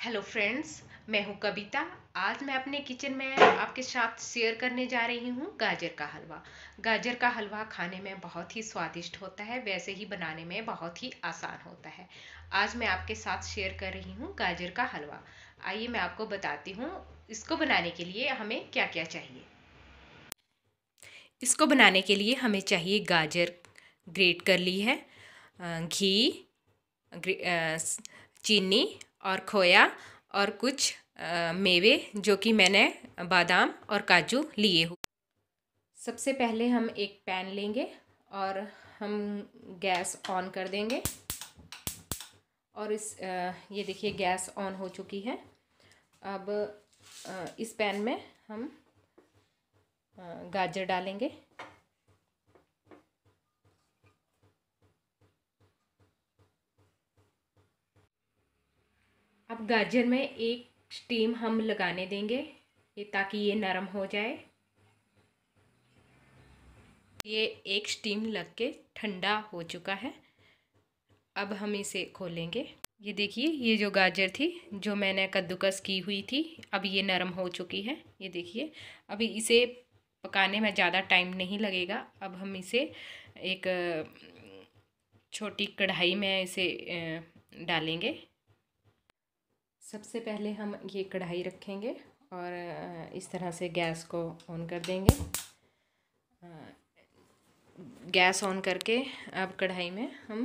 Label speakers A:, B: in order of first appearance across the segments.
A: Hello friends, मैं हूं कविता। आज मैं अपने किचन में आपके साथ शेयर करने जा रही हूं गाजर का हलवा। गाजर का हलवा खाने में बहुत ही स्वादिष्ट होता है, वैसे ही बनाने में बहुत ही आसान होता है। आज मैं आपके साथ शेयर कर रही हूं गाजर का हलवा। आइए मैं आपको बताती हूं इसको बनाने के लिए हमें क्या क्या चाहिए। इसको बनाने के लिए हमें चाहिए गाजर ग्रेट कर ली है, घी, चीनी और खोया और कुछ मेवे जो कि मैंने बादाम और काजू लिए हो। सबसे पहले हम एक पैन लेंगे और हम गैस ऑन कर देंगे। और ये देखिए गैस ऑन हो चुकी है। अब इस पैन में हम गाजर डालेंगे। अब गाजर में एक स्टीम हम लगाने देंगे ताकि ये नरम हो जाए। ये एक स्टीम लग के ठंडा हो चुका है। अब हम इसे खोलेंगे। ये देखिए, ये जो गाजर थी जो मैंने कद्दूकस की हुई थी, अब ये नरम हो चुकी है। ये देखिए, अभी इसे पकाने में ज़्यादा टाइम नहीं लगेगा। अब हम इसे एक छोटी कढ़ाई में इसे डालेंगे। सबसे पहले हम ये कढ़ाई रखेंगे और इस तरह से गैस को ऑन कर देंगे। गैस ऑन करके अब कढ़ाई में हम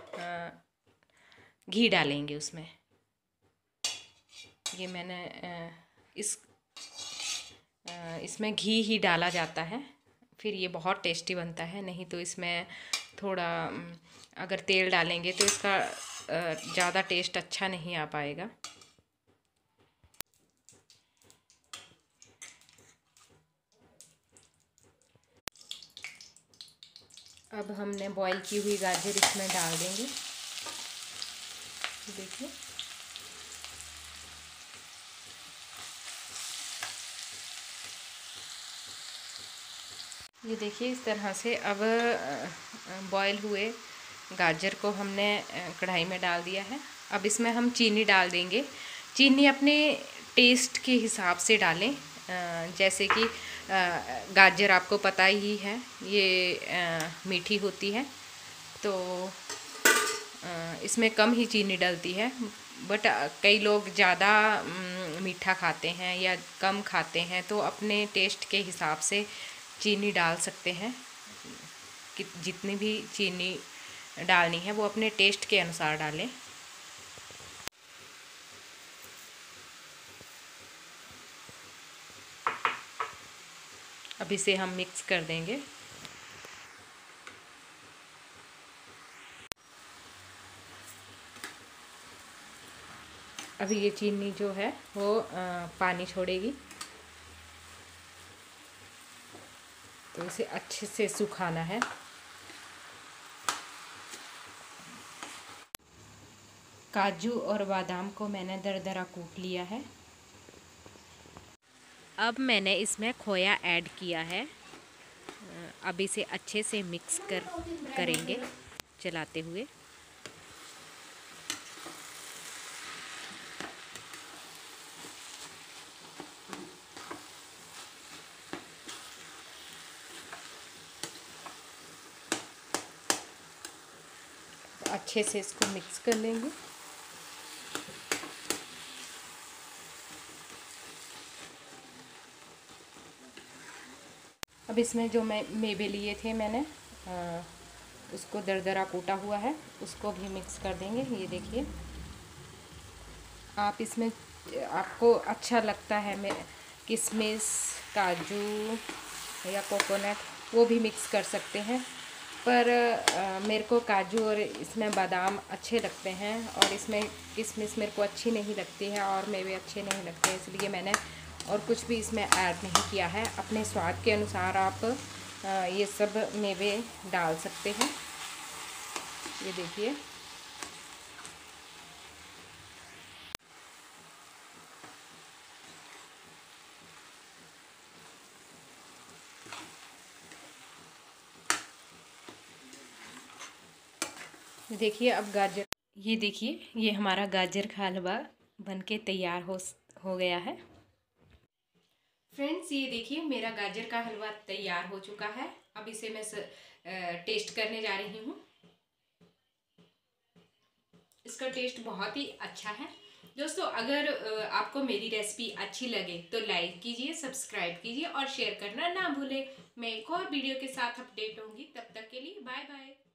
A: घी डालेंगे उसमें। ये मैंने इसमें घी ही डाला जाता है, फिर ये बहुत टेस्टी बनता है। नहीं तो इसमें थोड़ा अगर तेल डालेंगे तो इसका ज़्यादा टेस्ट अच्छा नहीं आ पाएगा। अब हमने बॉईल की हुई गाजर इसमें डाल देंगे। देखिए, ये देखिए इस तरह से अब बॉईल हुए गाजर को हमने कढ़ाई में डाल दिया है। अब इसमें हम चीनी डाल देंगे। चीनी अपने टेस्ट के हिसाब से डालें। जैसे कि गाजर आपको पता ही है ये मीठी होती है, तो इसमें कम ही चीनी डलती है। बट कई लोग ज़्यादा मीठा खाते हैं या कम खाते हैं, तो अपने टेस्ट के हिसाब से चीनी डाल सकते हैं। कि जितनी भी चीनी डालनी है वो अपने टेस्ट के अनुसार डालें। अब इसे हम मिक्स कर देंगे। अभी ये चीनी जो है वो पानी छोड़ेगी, तो इसे अच्छे से सुखाना है। काजू और बादाम को मैंने दरदरा कूट लिया है। अब मैंने इसमें खोया ऐड किया है। अब इसे अच्छे से मिक्स करेंगे चलाते हुए। अच्छे से इसको मिक्स कर लेंगे। अब इसमें जो मैं मेवे लिए थे मैंने उसको दरदरा कूटा हुआ है, उसको भी मिक्स कर देंगे। ये देखिए, आप इसमें आपको अच्छा लगता है मैं किशमिश, काजू या कोकोनट, वो भी मिक्स कर सकते हैं। पर मेरे को काजू और इसमें बादाम अच्छे लगते हैं, और इसमें किशमिश मेरे को अच्छी नहीं लगती है और मेवे अच्छे नहीं लगते हैं, इसलिए मैंने और कुछ भी इसमें ऐड नहीं किया है। अपने स्वाद के अनुसार आप ये सब मेवे डाल सकते हैं। ये देखिए, देखिए अब गाजर, ये देखिए ये हमारा गाजर का हलवा बनके तैयार हो गया है। फ्रेंड्स ये देखिए मेरा गाजर का हलवा तैयार हो चुका है। अब इसे मैं टेस्ट करने जा रही हूँ। इसका टेस्ट बहुत ही अच्छा है। दोस्तों अगर आपको मेरी रेसिपी अच्छी लगे तो लाइक कीजिए, सब्सक्राइब कीजिए और शेयर करना ना भूलें। मैं एक और वीडियो के साथ अपडेट होंगी। तब तक के लिए बाय बाय।